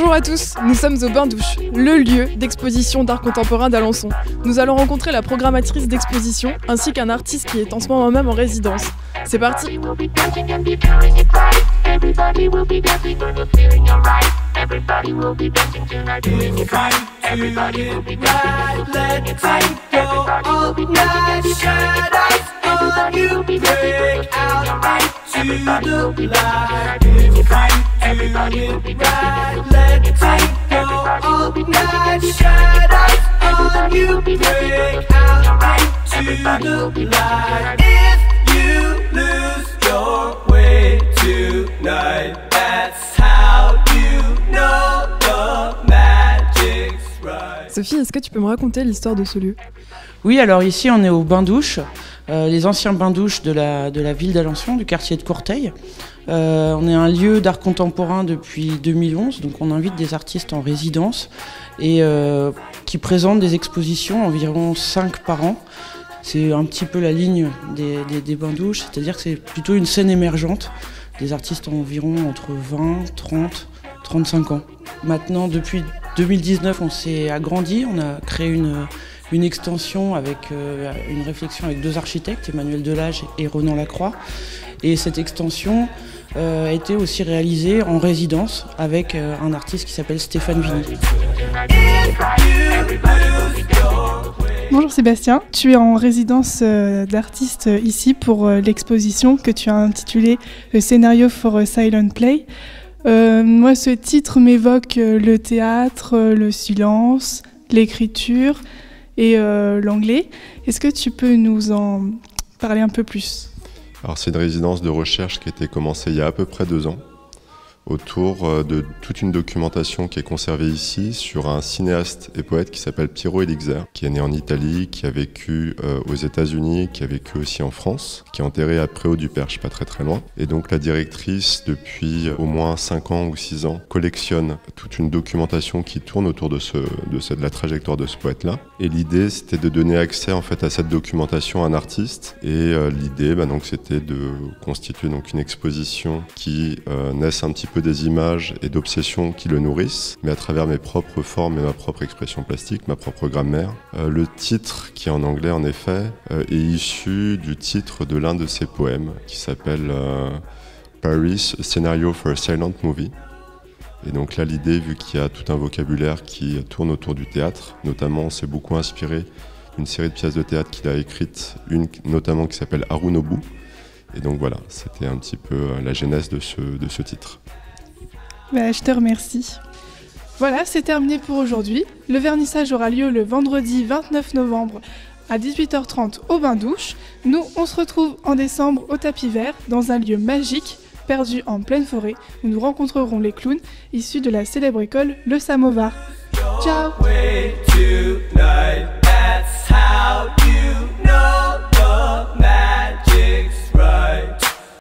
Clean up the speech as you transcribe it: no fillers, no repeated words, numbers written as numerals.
Bonjour à tous, nous sommes au Bain-Douche, le lieu d'exposition d'art contemporain d'Alençon. Nous allons rencontrer la programmatrice d'exposition ainsi qu'un artiste qui est en ce moment même en résidence. C'est parti! Sophie, est-ce que tu peux me raconter l'histoire de ce lieu? Oui, alors ici on est au Bain-Douche, les anciens bains-douches de la ville d'Alençon, du quartier de Courteil. On est un lieu d'art contemporain depuis 2011, donc on invite des artistes en résidence et qui présentent des expositions, environ 5 par an. C'est un petit peu la ligne des bains-douches, c'est-à-dire que c'est plutôt une scène émergente, des artistes environ entre 20, 30, 35 ans. Maintenant, depuis 2019, on s'est agrandi, on a créé une extension avec une réflexion avec 2 architectes, Emmanuel Delage et Ronan Lacroix. Et cette extension a été aussi réalisée en résidence avec un artiste qui s'appelle Stéphane Vigny. Bonjour Sébastien, tu es en résidence d'artiste ici pour l'exposition que tu as intitulée Scenario for a Silent Play. Moi, ce titre m'évoque le théâtre, le silence, l'écriture et l'anglais. Est-ce que tu peux nous en parler un peu plus? Alors, c'est une résidence de recherche qui a été commencée il y a à peu près 2 ans, autour de toute une documentation qui est conservée ici sur un cinéaste et poète qui s'appelle Piero Elixer, qui est né en Italie, qui a vécu aux États-Unis, qui a vécu aussi en France, qui est enterré à Préau-du-Perche, pas très loin. Et donc la directrice, depuis au moins 5 ans ou 6 ans, collectionne toute une documentation qui tourne autour de la trajectoire de ce poète-là. Et l'idée, c'était de donner accès en fait à cette documentation à un artiste. Et l'idée, donc, c'était de constituer donc une exposition qui naisse un petit peu des images et d'obsessions qui le nourrissent, mais à travers mes propres formes et ma propre expression plastique, ma propre grammaire. Le titre, qui est en anglais en effet, est issu du titre de l'un de ses poèmes, qui s'appelle Paris, a Scenario for a Silent Movie. Et donc là, l'idée, vu qu'il y a tout un vocabulaire qui tourne autour du théâtre, notamment on s'est beaucoup inspiré d'une série de pièces de théâtre qu'il a écrites, une notamment qui s'appelle Harunobu. Et donc voilà, c'était un petit peu la genèse de ce titre. Je te remercie. Voilà, c'est terminé pour aujourd'hui. Le vernissage aura lieu le vendredi 29 novembre à 18h30 au Bain-Douche. Nous, on se retrouve en décembre au Tapis Vert, dans un lieu magique, perdu en pleine forêt, où nous rencontrerons les clowns issus de la célèbre école Le Samovar. Ciao!